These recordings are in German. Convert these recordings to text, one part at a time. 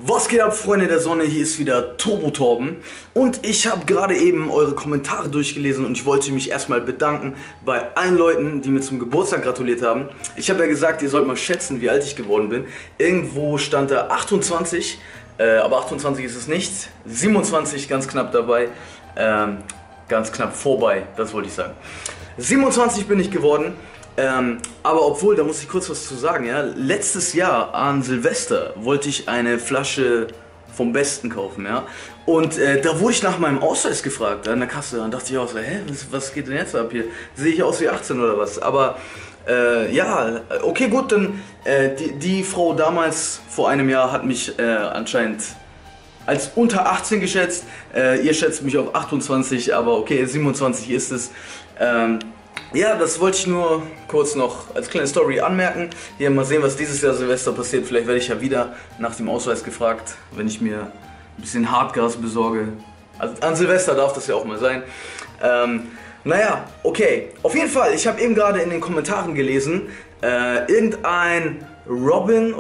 Was geht ab, Freunde der Sonne? Hier ist wieder Turbo Torben und ich habe gerade eben eure Kommentare durchgelesen und ich wollte mich erstmal bedanken bei allen Leuten, die mir zum Geburtstag gratuliert haben. Ich habe ja gesagt, ihr sollt mal schätzen, wie alt ich geworden bin. Irgendwo stand da 28, aber 28 ist es nicht. 27 ganz knapp dabei, ganz knapp vorbei, das wollte ich sagen. 27 bin ich geworden. Aber obwohl, da muss ich kurz was zu sagen, ja. Letztes Jahr an Silvester wollte ich eine Flasche vom Besten kaufen, ja. Und da wurde ich nach meinem Ausweis gefragt an der Kasse. Dann dachte ich auch so, hä, was geht denn jetzt ab hier? Sehe ich aus wie 18 oder was? Aber ja, okay, gut, dann die Frau damals vor einem Jahr hat mich anscheinend als unter 18 geschätzt. Ihr schätzt mich auf 28, aber okay, 27 ist es. Ja, das wollte ich nur kurz noch als kleine Story anmerken. Hier mal sehen, was dieses Jahr Silvester passiert. Vielleicht werde ich ja wieder nach dem Ausweis gefragt, wenn ich mir ein bisschen Hartgas besorge. Also an Silvester darf das ja auch mal sein. Naja, okay. Auf jeden Fall, ich habe eben gerade in den Kommentaren gelesen, irgendein Robin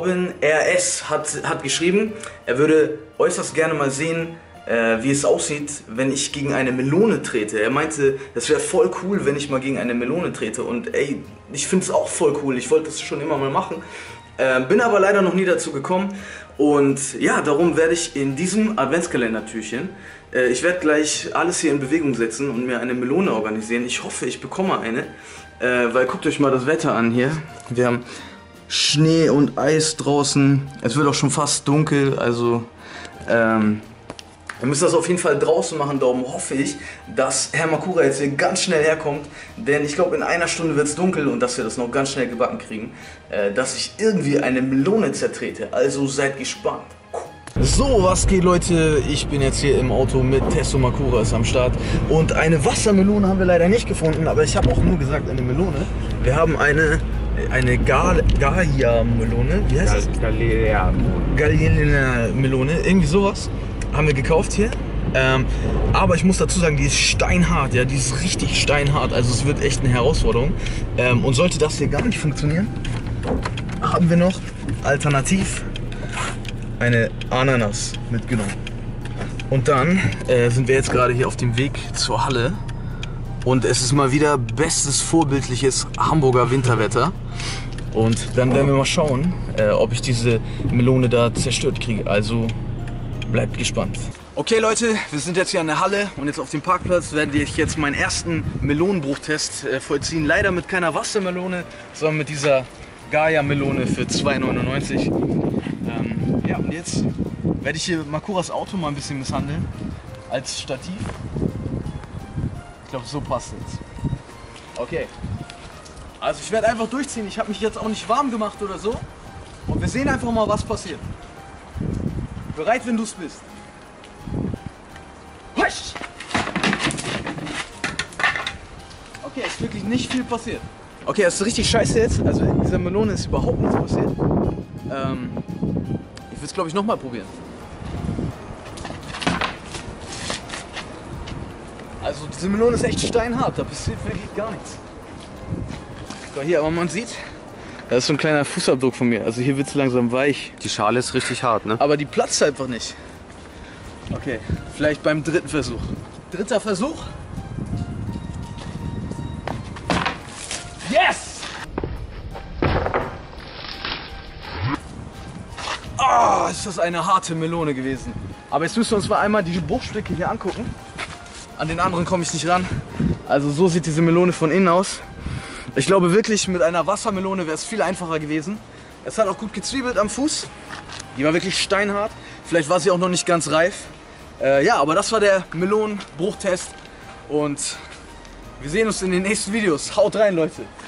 RS hat geschrieben, er würde äußerst gerne mal sehen, wie es aussieht, wenn ich gegen eine Melone trete. Er meinte, das wäre voll cool, wenn ich mal gegen eine Melone trete. Und ey, ich finde es auch voll cool. Ich wollte das schon immer mal machen. Bin aber leider noch nie dazu gekommen. Und ja, darum werde ich in diesem Adventskalender-Türchen, ich werde gleich alles hier in Bewegung setzen und mir eine Melone organisieren. Ich hoffe, ich bekomme eine. Weil guckt euch mal das Wetter an hier. Wir haben Schnee und Eis draußen. Es wird auch schon fast dunkel, also wir müssen das auf jeden Fall draußen machen, darum hoffe ich, dass Herr Makura jetzt hier ganz schnell herkommt, denn ich glaube in einer Stunde wird es dunkel und dass wir das noch ganz schnell gebacken kriegen, dass ich irgendwie eine Melone zertrete, also seid gespannt. So, was geht, Leute? Ich bin jetzt hier im Auto mit Testo Makura ist am Start und eine Wassermelone haben wir leider nicht gefunden, aber ich habe auch nur gesagt eine Melone. Wir haben eine Gaia-Melone, wie heißt das? Galilea-Melone, irgendwie sowas. Haben wir gekauft hier, aber ich muss dazu sagen, die ist steinhart, ja, die ist richtig steinhart, also es wird echt eine Herausforderung. Und sollte das hier gar nicht funktionieren, haben wir noch alternativ eine Ananas mitgenommen. Und dann sind wir jetzt gerade hier auf dem Weg zur Halle und es ist mal wieder bestes vorbildliches Hamburger Winterwetter. Und dann werden wir mal schauen, ob ich diese Melone da zerstört kriege, also bleibt gespannt. Okay, Leute, wir sind jetzt hier an der Halle und jetzt auf dem Parkplatz werde ich jetzt meinen ersten Melonenbruchtest vollziehen. Leider mit keiner Wassermelone, sondern mit dieser Gaia-Melone für 2,99 €. Ja, und jetzt werde ich hier Makuras Auto mal ein bisschen misshandeln als Stativ. Ich glaube, so passt jetzt. Okay. Also ich werde einfach durchziehen. Ich habe mich jetzt auch nicht warm gemacht oder so. Und wir sehen einfach mal, was passiert. Bereit, wenn du es bist. Husch! Okay, es ist wirklich nicht viel passiert. Okay, das ist richtig scheiße jetzt. Also in dieser Melone ist überhaupt nichts passiert. Ich will es, glaube ich, nochmal probieren. Also diese Melone ist echt steinhart. Da passiert wirklich gar nichts. So, hier, aber man sieht, das ist so ein kleiner Fußabdruck von mir. Also hier wird es langsam weich. Die Schale ist richtig hart, ne? Aber die platzt einfach nicht. Okay, vielleicht beim dritten Versuch. Dritter Versuch. Yes! Oh, ist das eine harte Melone gewesen. Aber jetzt müssen wir uns mal einmal die Bruchstücke hier angucken. An den anderen komme ich nicht ran. Also so sieht diese Melone von innen aus. Ich glaube wirklich, mit einer Wassermelone wäre es viel einfacher gewesen. Es hat auch gut gezwiebelt am Fuß. Die war wirklich steinhart. Vielleicht war sie auch noch nicht ganz reif. Ja, aber das war der Melonenbruchtest. Und wir sehen uns in den nächsten Videos. Haut rein, Leute.